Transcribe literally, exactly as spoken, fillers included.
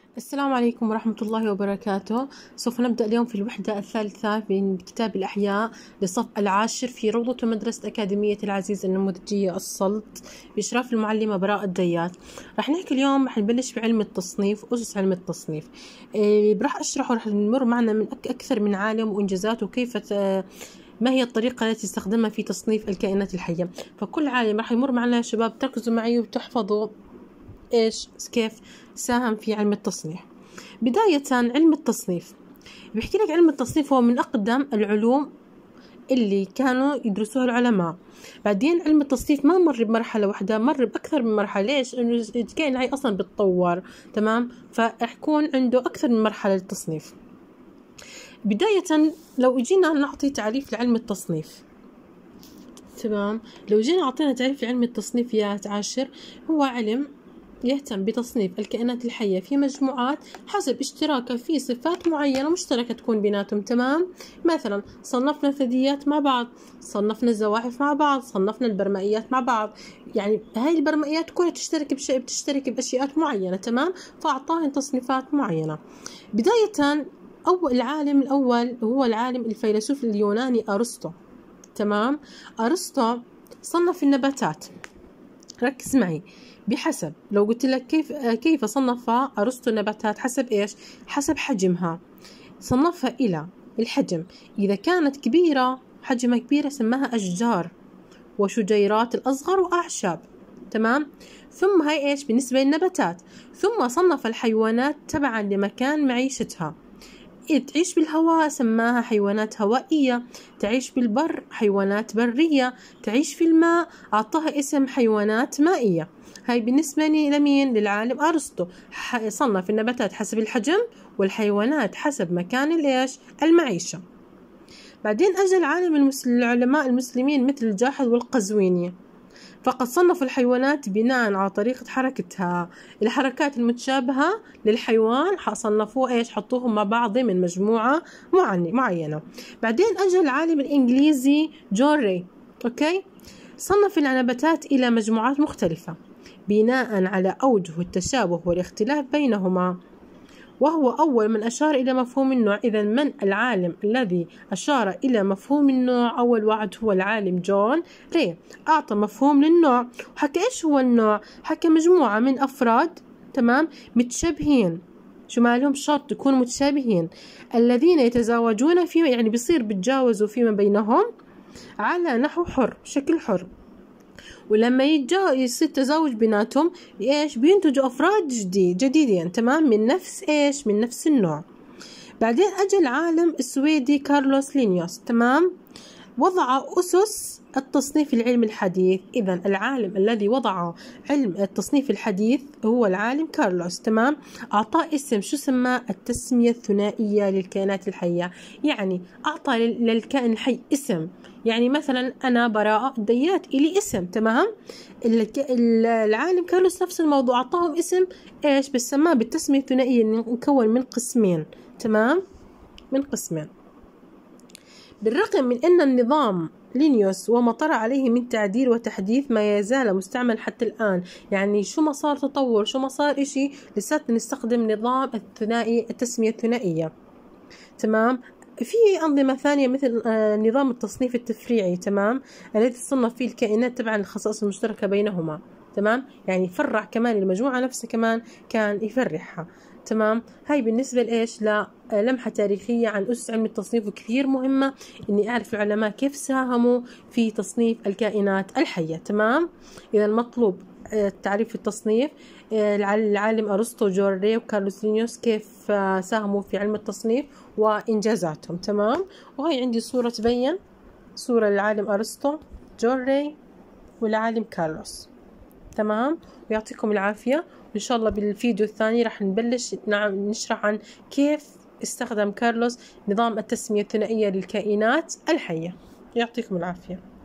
السلام عليكم ورحمة الله وبركاته. سوف نبدأ اليوم في الوحدة الثالثة من كتاب الأحياء للصف العاشر في روضة مدرسة أكاديمية العزيز النموذجية السلط بإشراف المعلمة براء الديات. رح نحكي اليوم رح نبلش بعلم التصنيف، أسس علم التصنيف. إيه رح أشرح ورح نمر معنا من أكثر من عالم وإنجازات وكيف ما هي الطريقة التي استخدمها في تصنيف الكائنات الحية. فكل عالم رح يمر معنا. يا شباب تركزوا معي وتحفظوا إيش كيف ساهم في علم التصنيف. بداية علم التصنيف بيحكي لك علم التصنيف هو من أقدم العلوم اللي كانوا يدرسوها العلماء. بعدين علم التصنيف ما مر بمرحلة واحدة، مر بأكثر من مرحلة. ليش؟ إنه الكائن الحي أصلا بتطور، تمام؟ فيكون عنده أكثر من مرحلة للتصنيف. بداية لو جينا نعطي تعريف لعلم التصنيف، تمام؟ لو جينا أعطينا تعريف لعلم التصنيف يا عاشر، هو علم يهتم بتصنيف الكائنات الحية في مجموعات حسب اشتراكها في صفات معينة مشتركة تكون بيناتهم، تمام؟ مثلا صنفنا الثدييات مع بعض، صنفنا الزواحف مع بعض، صنفنا البرمائيات مع بعض. يعني هاي البرمائيات كلها تشترك بشيء بتشترك بأشياء معينة، تمام؟ فأعطاهن تصنيفات معينة. بداية أول العالم الأول هو العالم الفيلسوف اليوناني أرسطو، تمام؟ أرسطو صنف النباتات. ركز معي. بحسب لو قلت لك كيف كيف صنف أرسطو النباتات، حسب إيش؟ حسب حجمها. صنفها إلى الحجم، إذا كانت كبيرة حجمها كبيرة سماها أشجار، وشجيرات الأصغر وأعشاب، تمام؟ ثم هاي إيش بالنسبة للنباتات. ثم صنف الحيوانات تبعا لمكان معيشتها. تعيش بالهواء سماها حيوانات هوائية، تعيش بالبر حيوانات برية، تعيش في الماء أعطاها اسم حيوانات مائية. هاي بالنسبة لمين؟ للعالم أرسطو. صنف النباتات حسب الحجم والحيوانات حسب مكان الإيش؟ المعيشة. بعدين أجى العالم المسلم العلماء المسلمين مثل الجاحظ والقزويني، فقد صنفوا الحيوانات بناء على طريقة حركتها. الحركات المتشابهة للحيوان صنفوه إيش؟ حطوهم مع بعض من مجموعة معينة. بعدين أجى العالم الإنجليزي جون ري، أوكي، صنف النباتات إلى مجموعات مختلفة بناء على أوجه التشابه والاختلاف بينهما، وهو أول من أشار إلى مفهوم النوع. إذا من العالم الذي أشار إلى مفهوم النوع؟ أول واحد هو العالم جون ري، أعطى مفهوم للنوع. وحكى إيش هو النوع؟ حكى مجموعة من أفراد، تمام، متشابهين. شو مالهم؟ شرط يكونوا متشابهين، الذين يتزاوجون فيما، يعني بيصير بيتجاوزوا فيما بينهم على نحو حر، بشكل حر. ولما يصير تزاوج بيناتهم ايش؟ بينتجوا افراد جديد جديدين، تمام، من نفس ايش؟ من نفس النوع. بعدين اجى العالم السويدي كارلوس لينيوس، تمام، وضع اسس التصنيف العلمي الحديث. اذا العالم الذي وضع علم التصنيف الحديث هو العالم كارلوس، تمام. اعطاه اسم، شو سماه؟ التسمية الثنائية للكائنات الحية. يعني اعطى للكائن الحي اسم. يعني مثلا أنا براءة الديات إلي اسم، تمام. العالم كارلوس نفس الموضوع، أعطاهم اسم إيش؟ بس سماه بالتسمية الثنائية، مكون من قسمين، تمام، من قسمين. بالرغم من أن النظام لينيوس وما طرأ عليه من تعديل وتحديث ما يزال مستعمل حتى الآن. يعني شو ما صار تطور، شو ما صار إشي، لساتنا نستخدم نظام الثنائي، التسمية الثنائية، تمام. في أنظمة ثانية مثل نظام التصنيف التفريعي، تمام، الذي تصنف فيه الكائنات تبعا للخصائص المشتركة بينهما، تمام. يعني يفرع كمان المجموعة نفسها، كمان كان يفرعها، تمام. هاي بالنسبة لإيش؟ للمحة تاريخية عن أسس علم التصنيف، وكثير مهمة إني أعرف العلماء كيف ساهموا في تصنيف الكائنات الحية، تمام. إذا المطلوب تعريف التصنيف، العالم أرسطو، جون ري، وكارلوس لينيوس كيف ساهموا في علم التصنيف وإنجازاتهم، تمام. وهي عندي صورة تبين صورة للعالم أرسطو، جون ري، والعالم كارلوس، تمام. ويعطيكم العافية. وإن شاء الله بالفيديو الثاني راح نبلش نشرح عن كيف استخدم كارلوس نظام التسمية الثنائية للكائنات الحية. يعطيكم العافية.